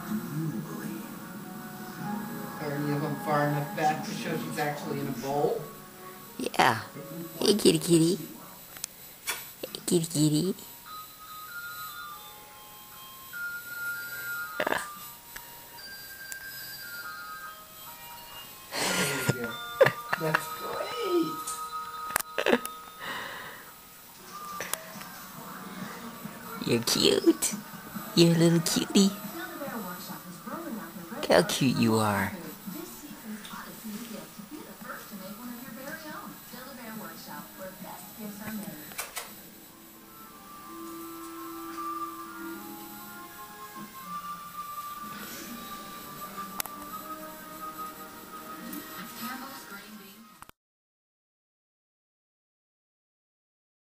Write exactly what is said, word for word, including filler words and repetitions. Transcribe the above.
Are you them far enough back to show she's actually in a bowl? Yeah. Hey, kitty kitty. Hey, kitty kitty. There you go. That's great. You're cute. You're a little cutie. Look how cute you are.